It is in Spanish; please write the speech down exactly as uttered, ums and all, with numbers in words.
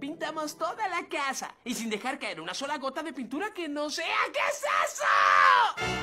Pintamos toda la casa y sin dejar caer una sola gota de pintura que no sea. ¿Qué es eso?